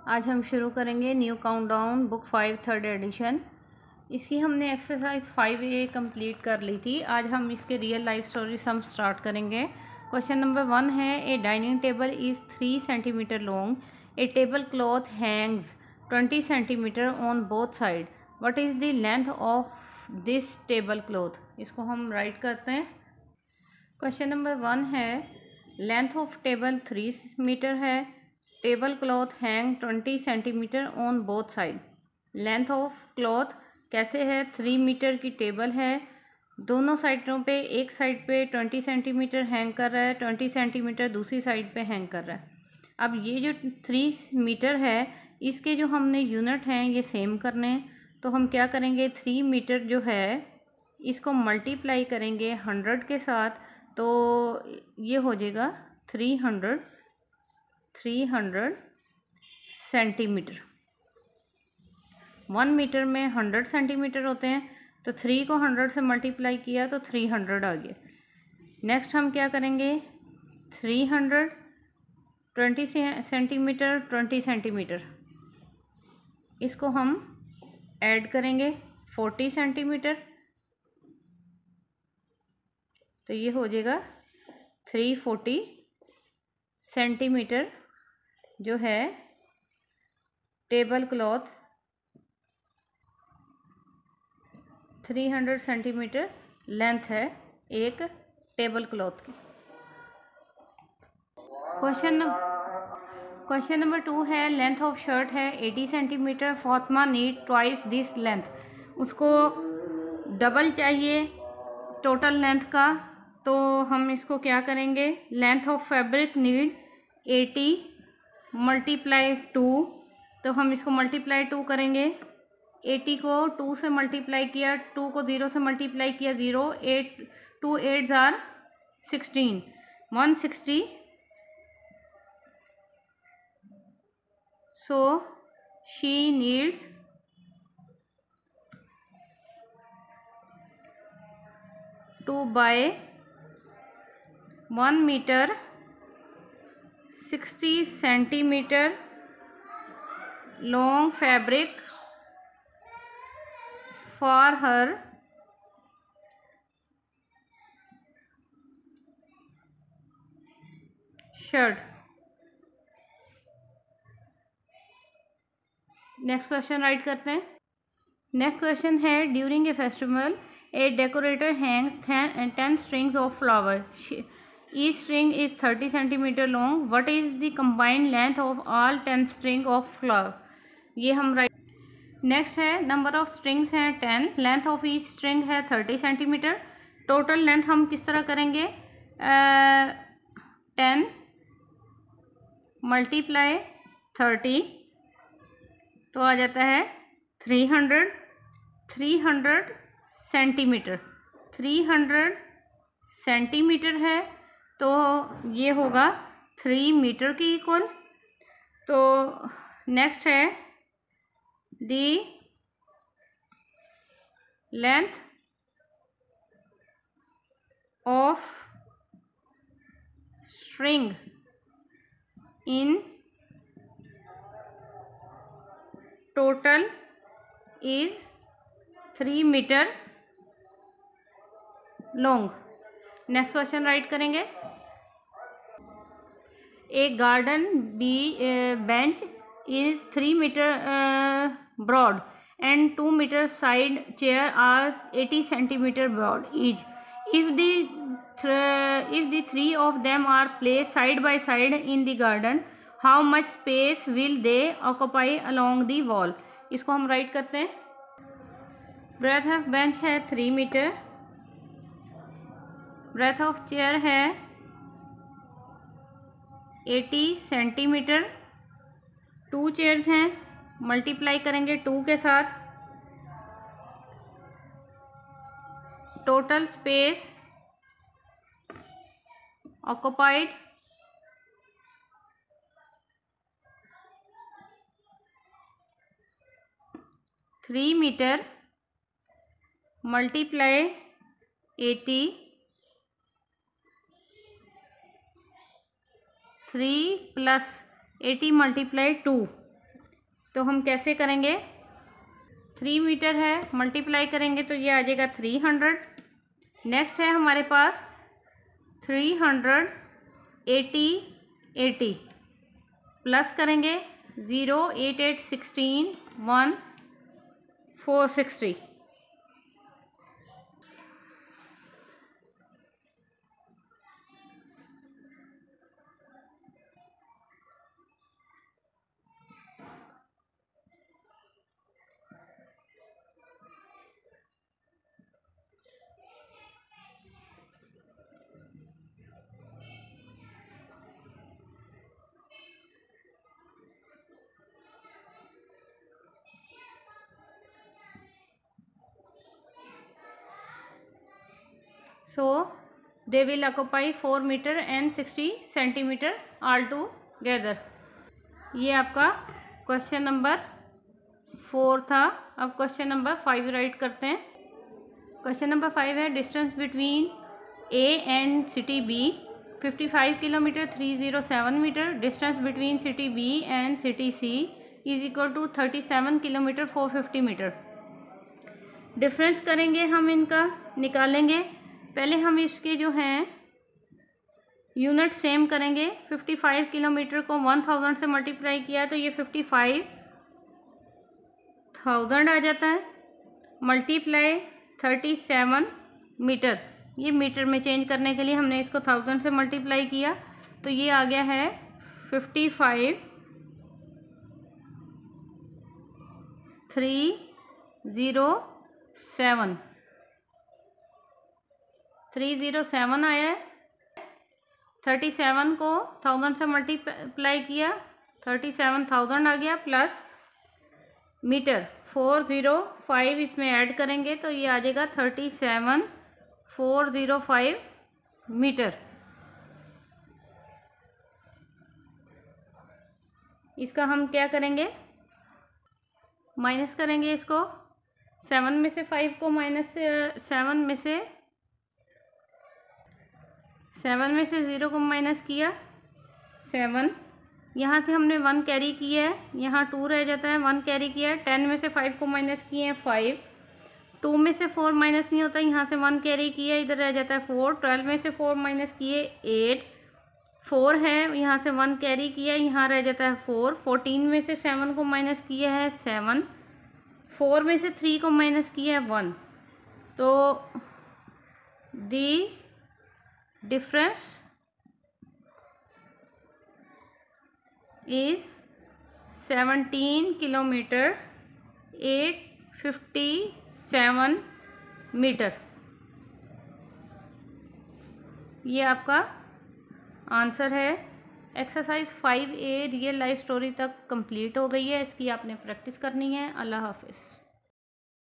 आज हम शुरू करेंगे new countdown book 5 third edition. इसकी हमने एक्सरसाइज 5A कंप्लीट कर ली थी। आज हम इसके रियल लाइफ स्टोरी सम स्टार्ट करेंगे। क्वेश्चन नंबर 1 है, a dining table is 3 centimetre long, a tablecloth hangs 20 centimetre on both side, what is the length of this tablecloth. इसको हम राइट करते हैं। क्वेश्चन नंबर 1 है, length of table 3 metre है, tablecloth hang 20 centimetre on both side. Length of cloth कैसे है, 3 metre की table है, दोनों साइडों पे, एक साइड पे 20 सेंटीमीटर हैंग कर रहा है, 20 सेंटीमीटर दूसरी साइड पे हैंग कर रहा है। अब ये जो 3 मीटर है, इसके जो हमने यूनिट हैं ये सेम करने हैं। तो हम क्या करेंगे, 3 मीटर जो है इसको मल्टीप्लाई करेंगे 100 के साथ, तो ये हो जाएगा 300 सेंटीमीटर। 1 मीटर में 100 सेंटीमीटर होते हैं, तो 3 को 100 से मल्टीप्लाई किया तो 300 आ गया। नेक्स्ट हम क्या करेंगे, 300 20 सेंटीमीटर 20 सेंटीमीटर, इसको हम ऐड करेंगे 40 सेंटीमीटर, तो ये हो जाएगा 340 सेंटीमीटर जो है टेबल क्लॉथ, 300 सेंटीमीटर लेंथ है एक टेबल क्लॉथ की। क्वेश्चन नंबर 2 है, लेंथ ऑफ शर्ट है 80 centimetre, Fatima need twice this length. उसको डबल चाहिए टोटल लेंथ का, तो हम इसको क्या करेंगे, length of fabric need 80 multiply 2, तो हम इसको मल्टीप्लाई 2 करेंगे। 80 को 2 से मल्टीप्लाई किया, 2 को 0 से मल्टीप्लाई किया 0, 8 2 8 are 16, 160। So she needs 2 by 1 metre 60 centimetre long fabric for her shirt. Next question write करते हैं। नेक्स्ट क्वेश्चन है, during a festival a decorator hangs 10 strings of flower, each string is 30 centimetre long, what is the combined length of all 10 string of flower. ये हम write. Next है, number of strings हैं 10, length of each string है 30 centimetre. Total length हम किस तरह करेंगे, 10 multiply 30, तो आ जाता है 300 सेंटीमीटर। 300 सेंटीमीटर है, तो ये होगा 3 मीटर की इक्वल। तो नेक्स्ट है, the length of string in total is 3 metre long. Next question write करेंगे। A garden bench is 3 metre broad and 2 metre side chair are 80 centimetre broad each, if the three of them are placed side by side in the garden, how much space will they occupy along the wall। इसको हम write करते हैं। Breath of bench है 3 metre, breath of chair है 80 centimetre, 2 chairs हैं, multiply करेंगे 2 के साथ, total space occupied 3 metre multiply 80, 3 + 80 × 2, तो हम कैसे करेंगे, 3 मीटर है, मल्टीप्लाई करेंगे तो ये आ जाएगा 300। नेक्स्ट है हमारे पास 300 80 80 प्लस करेंगे 0 8 8 16 1 460। So they will occupy 4 meter and 60 centimeter all together। ये आपका क्वेश्चन नंबर 4 था। अब क्वेश्चन नंबर 5 राइट करते हैं। क्वेश्चन नंबर 5 है distance between A and city B 55 kilometre 307 metre. Distance between city B and city C is equal to 37 kilometre 450 metre. Difference करेंगे हम, इनका निकालेंगे। पहले हम इसके जो हैं यूनिट सेम करेंगे। 55 किलोमीटर को 1000 से मल्टीप्लाई किया तो ये 55,000 आ जाता है, मल्टीप्लाई 37 मीटर। ये मीटर में चेंज करने के लिए हमने इसको 1000 से मल्टीप्लाई किया तो ये आ गया है 55,307 307 आया है। 37 को 1000 से मल्टीप्लाई किया 37,000 आ गया, प्लस मीटर 405 इसमें ऐड करेंगे तो ये आ जाएगा 37,405 मीटर। इसका हम क्या करेंगे, माइनस करेंगे इसको। 7 में से 5 को माइनस 7 में से 0 को माइनस किया 7। यहाँ से हमने 1 कैरी किया है, यहाँ 2 रह जाता है, 1 कैरी किया है। 10 में से 5 को माइनस किए हैं 5। 2 में से 4 माइनस नहीं होता, यहाँ से 1 कैरी किया, इधर रह जाता है 4। 12 में से 4 माइनस किए 8। 4 है, यहाँ से 1 कैरी किया, यहाँ रह जाता है 4। 14 में से 7 को माइनस किया है 7। 4 में से 3 को माइनस किया है 1। तो the difference is 17 kilometre 857 metre. ये आपका आंसर है। Exercise 5A real life story तक कंप्लीट हो गई है। इसकी आपने प्रैक्टिस करनी है। अल्लाह हाफिज़।